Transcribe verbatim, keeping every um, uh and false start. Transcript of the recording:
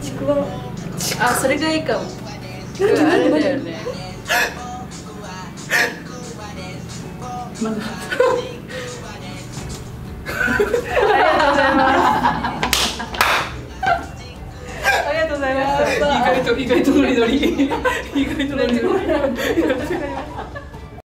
ちくわ。 あ、それがいいかも。あれだよね。 まだ。ありがとうございます。ありがとうございました。意外と意外とノリノリ。意外とノリノリ。